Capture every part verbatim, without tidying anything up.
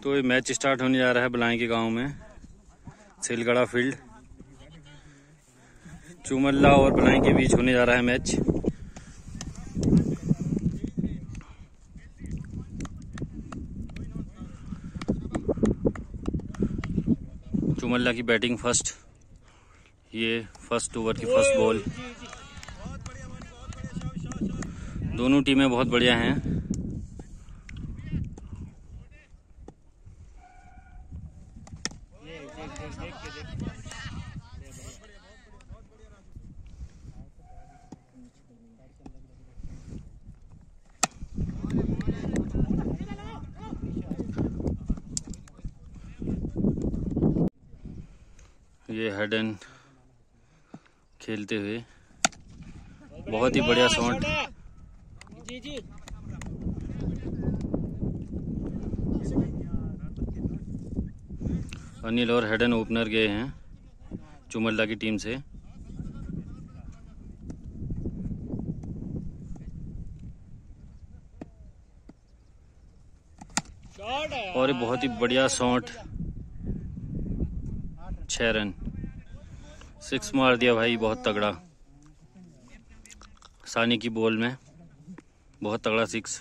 तो ये match start होने जा रहा है बलाएं के गांव में, सिलगड़ा फील्ड। चुमल्ला और बलाएं के बीच होने जा रहा है मैच। चुमल्ला की बैटिंग फर्स्ट, ये फर्स्ट ओवर की फर्स्ट बॉल। दोनों टीमें बहुत बढ़िया हैं। ये हेडन खेलते हुए, बहुत ही बढ़िया शॉट। अनिल और हेडन ओपनर गए हैं चुमल्ला की टीम से। और ये बहुत ही बढ़िया शॉट, छह रन, सिक्स मार दिया भाई, बहुत तगड़ा। सानी की बॉल में बहुत तगड़ा सिक्स।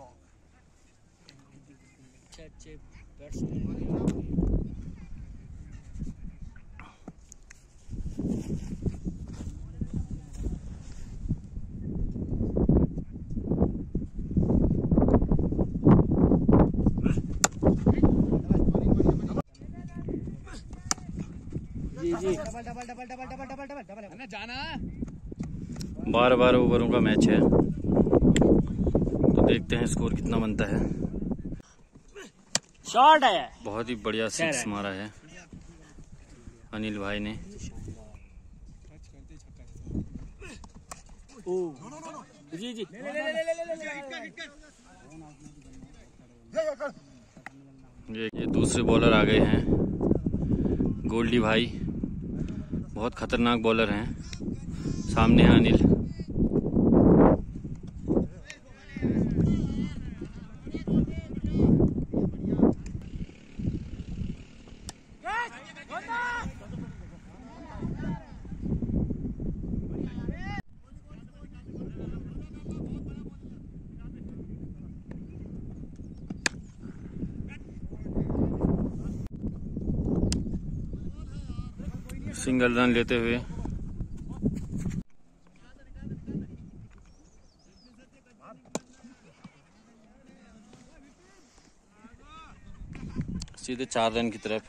बारह बारह ओवरों का मैच है, तो देखते हैं स्कोर कितना बनता है। शॉट है, बहुत ही बढ़िया सिक्स मारा है अनिल भाई ने। जी जी ये, ये दूसरे बॉलर आ गए हैं, गोल्डी भाई, बहुत खतरनाक बॉलर हैं। सामने है अनिल। सिंगल रन लेते हुए सीधे चार रन की तरफ।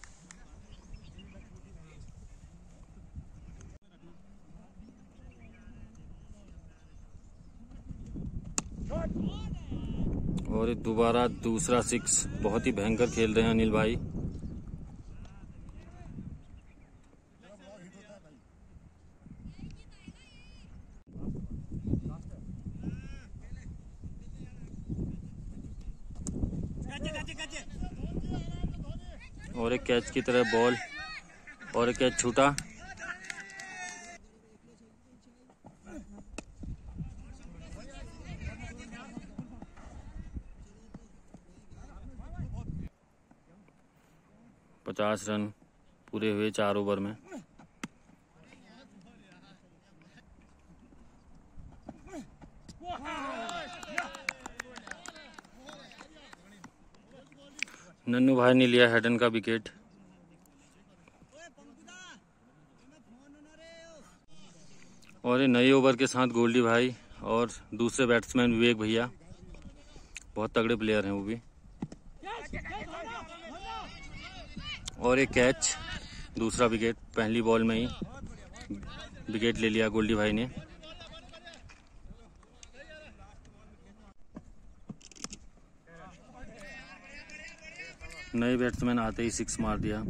और दोबारा दूसरा सिक्स, बहुत ही भयंकर खेल रहे हैं अनिल भाई। और एक कैच की तरह बॉल, और एक कैच छूटा। पचास रन पूरे हुए चार ओवर में। नन्नू भाई ने लिया हेडन का विकेट। और ये नए ओवर के साथ गोल्डी भाई और दूसरे बैट्समैन विवेक भैया, बहुत तगड़े प्लेयर हैं वो भी। और एक कैच, दूसरा विकेट, पहली बॉल में ही विकेट ले लिया गोल्डी भाई ने। नए बैट्समैन आते ही सिक्स मार दिया।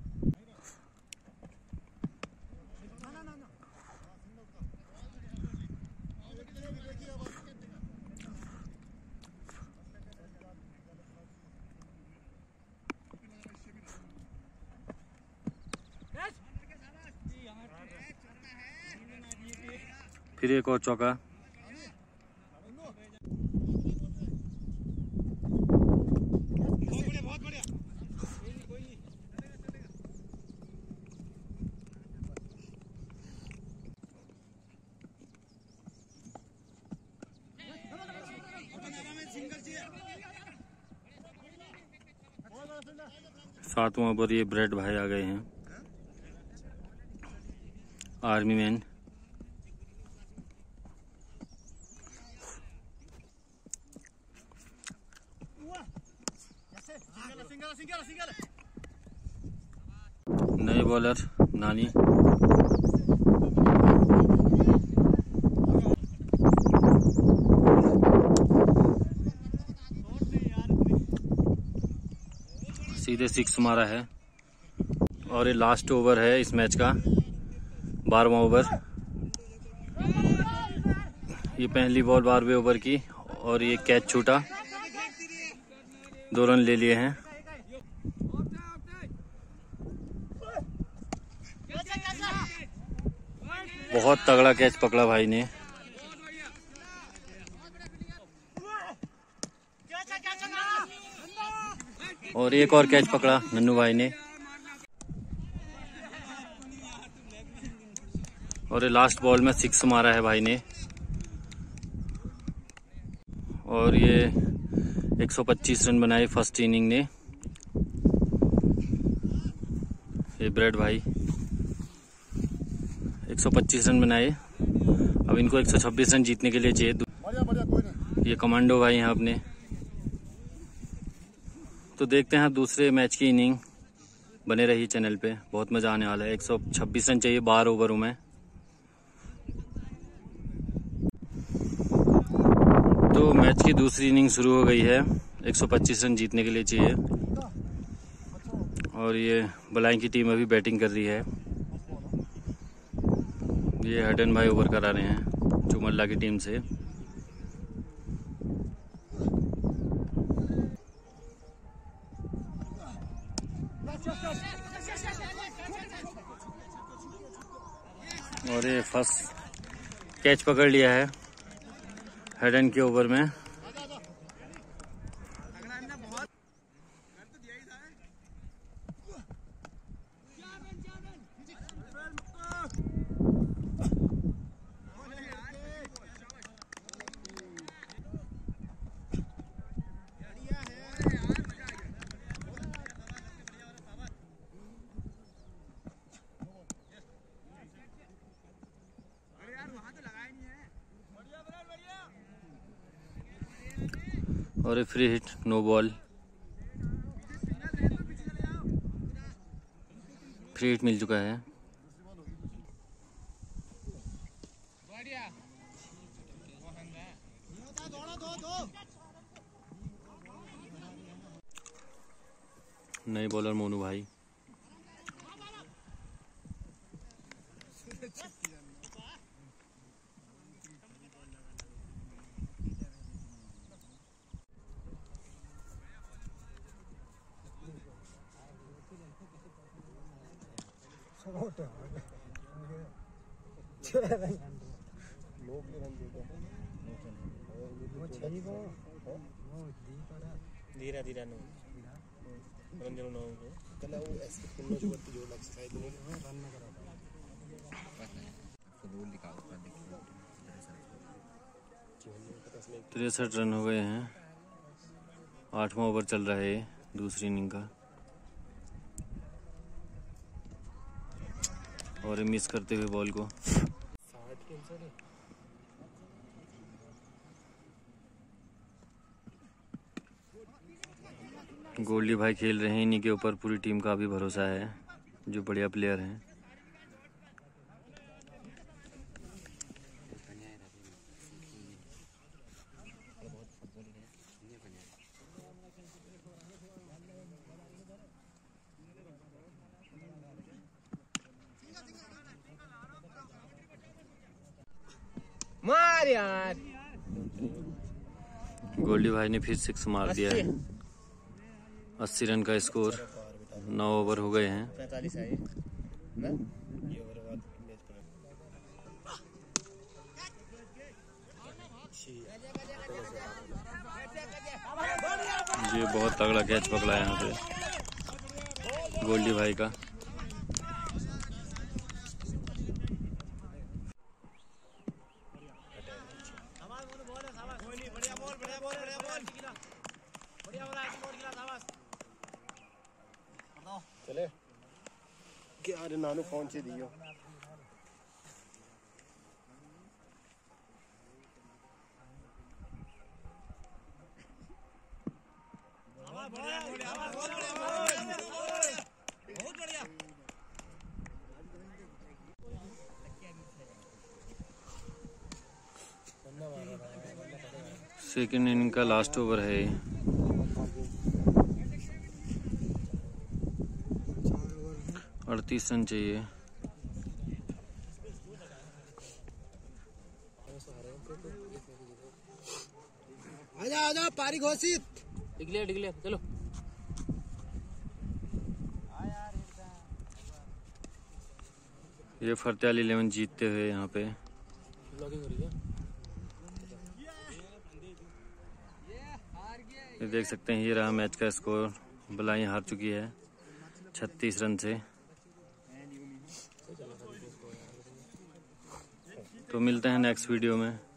फिर एक और चौका। सातवां ओवर ये ब्रेड भाई आ गए हैं, आर्मी मैन। नए बॉलर नानी। सीधे सिक्स मारा है और ये लास्ट ओवर है इस मैच का, बारहवां ओवर। ये पहली बॉल बारहवें ओवर की और ये कैच छूटा, दो रन ले लिए हैं। बहुत तगड़ा कैच पकड़ा भाई ने, और एक और कैच पकड़ा नन्नू भाई ने। और ये लास्ट बॉल में सिक्स मारा है भाई ने, और ये एक सौ पच्चीस रन बनाए फर्स्ट इनिंग ने। ये ब्रेड भाई एक सौ पच्चीस रन बनाए, अब इनको एक सौ छब्बीस रन जीतने के लिए चाहिए। ये कमांडो भाई हैं अपने। तो देखते हैं दूसरे मैच की इनिंग, बने रही चैनल पे, बहुत मजा आने वाला है। एक सौ छब्बीस रन चाहिए बारह ओवरों में। तो मैच की दूसरी इनिंग शुरू हो गई है, एक सौ पच्चीस रन जीतने के लिए चाहिए। और ये बलाई की टीम अभी बैटिंग कर रही है। ये हडन भाई ओवर करा रहे हैं चुमल्ला की टीम से। और ये फर्स्ट कैच पकड़ लिया है हेडन के ओवर में। और ये free hit, no ball. Free hit मिल चुका है। नए बॉलर मोनू भाई। धीरे धीरे नो रंजन नो को कला वो ऐसे किन्नो जो वर्ती जो लक्ष्य साइड में रन ना करा फुटबॉल निकाल कर देखिए। तिरसठ रन हो गए हैं, आठवां ओवर चल रहा है दूसरी इनिंग का। और ये मिस करते हुए बॉल को। गोल्डी भाई खेल रहे हैं, इन्हीं के ऊपर पूरी टीम का भी भरोसा है, जो बढ़िया प्लेयर हैं। मार यार, गोल्डी भाई ने फिर सिक्स मार दिया है। अस्सी रन का स्कोर, नौ ओवर हो गए हैं। पैंतालीस है ना ये बहुत तगड़ा कैच पकड़ा है यहाँ पे गोल्डी भाई का। चले क्या रे नानू फोन से दियो बहुत बढ़िया। सेकेंड इनिंग का लास्ट ओवर है ये। अड़तीस रन चाहिए। आजा आजा पारी घोषित। डिक्लेयर डिक्लेयर चलो। ये फरत्याल इलेवन जीतते हुए यहाँ पे। ब्लॉगिंग हो रही है। ये देख सकते हैं, ये रहा मैच का स्कोर। बलाई हार चुकी है छत्तीस रन से। तो मिलते हैं नेक्स्ट वीडियो में।